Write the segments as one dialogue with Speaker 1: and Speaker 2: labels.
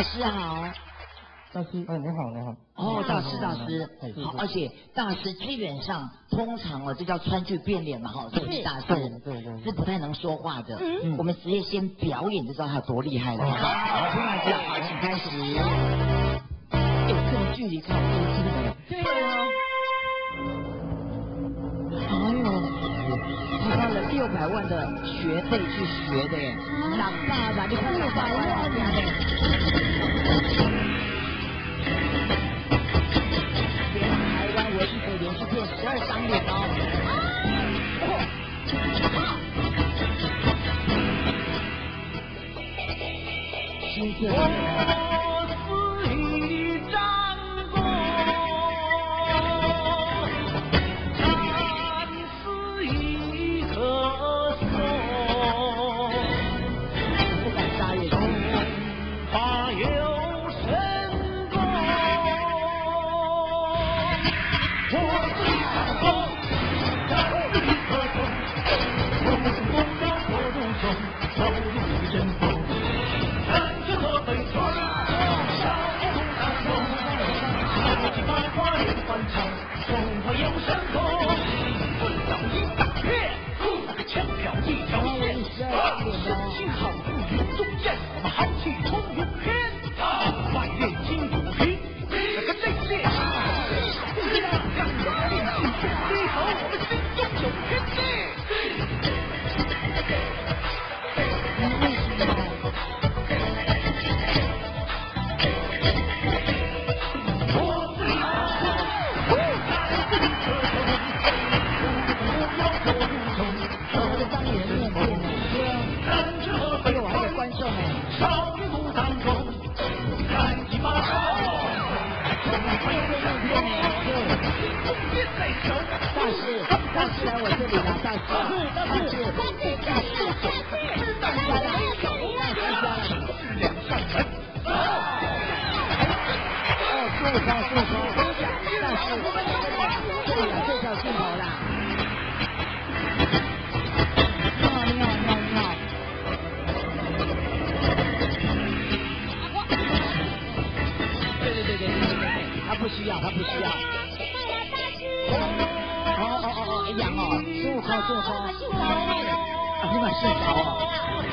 Speaker 1: 师好。
Speaker 2: 大师，哎，你好，你好。
Speaker 1: 哦，大师，好，而且大师基本上通常哦，这叫川剧变脸嘛，哈，是大师，
Speaker 2: 对，
Speaker 1: 是不太能说话的。我们直接先表演就知道他有多厉害了。好，听完讲，好，请开始。有这个距离看，我真的。对啊。哎呦，他花了600万的学费去学的耶，长大了，你看600万这样的。台湾唯一可以连续骗12张脸哦。今天
Speaker 3: 我是一张弓，战是一棵松，
Speaker 1: 不敢撒野，
Speaker 3: 怕有神功。我是一张弓，战是一棵松，我们是风要火如中，走入一阵风。总会有神功，棍刀一大片，枪挑一条线，身轻好不云中见，我们豪气冲云天，外练筋骨皮，这个内练干嘛练气血低头，我们心中有天地。
Speaker 1: 大师来我这里了，大师，这条镜头啦。你好。对，他不需要。哦，一样哦，孙悟空，你们睡着哦。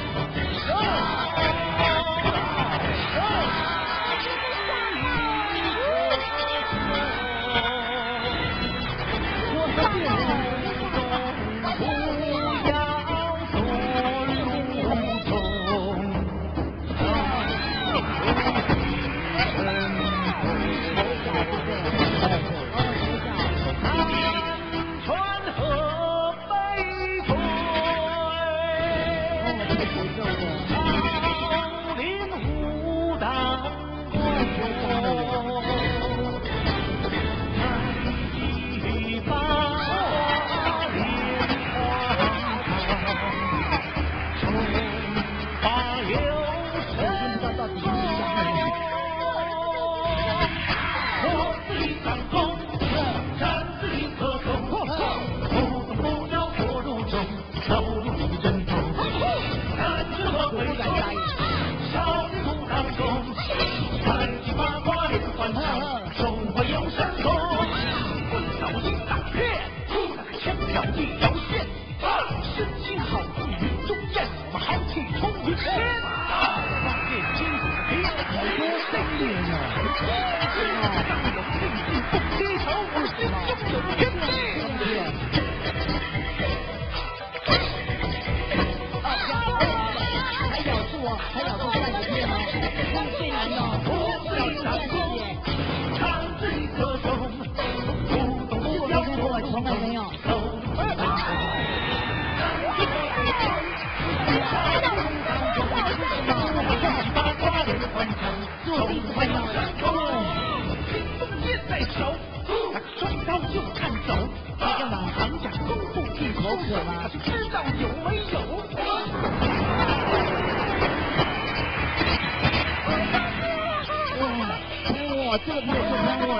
Speaker 1: 这个没有看过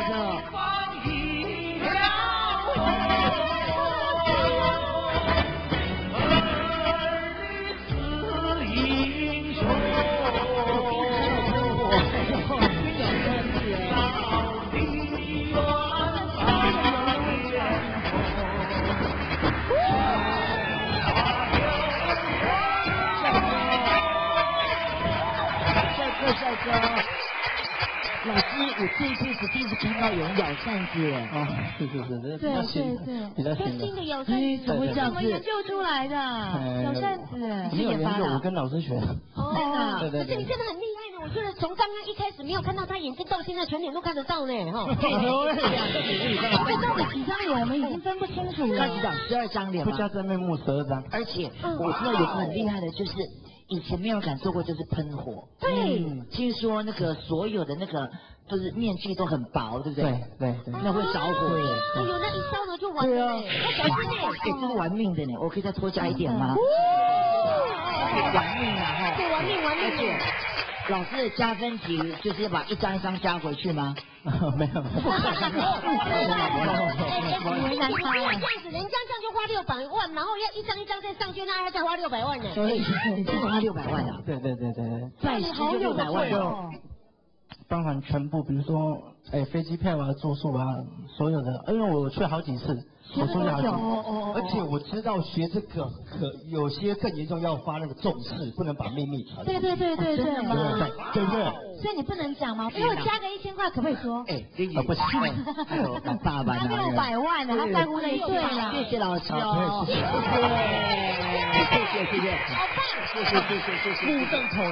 Speaker 1: 的。 这一辈子第一次看到有人咬扇子。
Speaker 2: 啊，是，比较新的
Speaker 4: 咬扇子，
Speaker 1: 怎么会这样子？
Speaker 4: 研究出来的咬扇子？
Speaker 2: 没有研究，我跟老师学。
Speaker 4: 哦，
Speaker 2: 对。
Speaker 4: 可是你真的很厉害呢，我觉得从刚刚一开始没有看到他眼睛，到现在全脸都看得到呢，哈。
Speaker 1: 这
Speaker 4: 到底几张脸我们已经分不清楚了。
Speaker 1: 那几张？12张脸
Speaker 2: 不加真面目12张。
Speaker 1: 而且我知道有个很厉害的，就是以前没有人敢做过，就是喷火。
Speaker 4: 对，
Speaker 1: 听说那个所有的那个就是面具都很薄，对不对？
Speaker 2: 对，
Speaker 1: 那会着火耶。
Speaker 4: 哎呦，那一烧呢就完了。对啊，要小心点。
Speaker 1: 哎，这是玩命的呢，我可以再多加一点吗？玩命啊！哈，
Speaker 4: 对，玩命。
Speaker 1: 而且老师的加分题就是要把一张一张加回去吗？
Speaker 2: 没有。
Speaker 4: 为难他了。这样子，人家这样就花600万，然后要一张一张再上去，那还要再花600万呢。
Speaker 1: 所以你真的花600万啊？
Speaker 2: 对。
Speaker 1: 再10就600万
Speaker 2: 哦。包含全部，比如说，飞机票啊、住宿啊，所有的，因为我去好几次，我出去好几次，
Speaker 5: 而且我知道学这个有些更严重，要发那个重誓，不能把秘密传。
Speaker 4: 对，
Speaker 1: 真的吗？
Speaker 5: 对不对？
Speaker 4: 所以你不能讲吗？如果加个1000块，可不可以说？
Speaker 1: 不行，爸爸
Speaker 4: 他600万呢，他在乎累赘了。
Speaker 1: 谢谢老师哦，谢谢，好棒，谢谢，目瞪口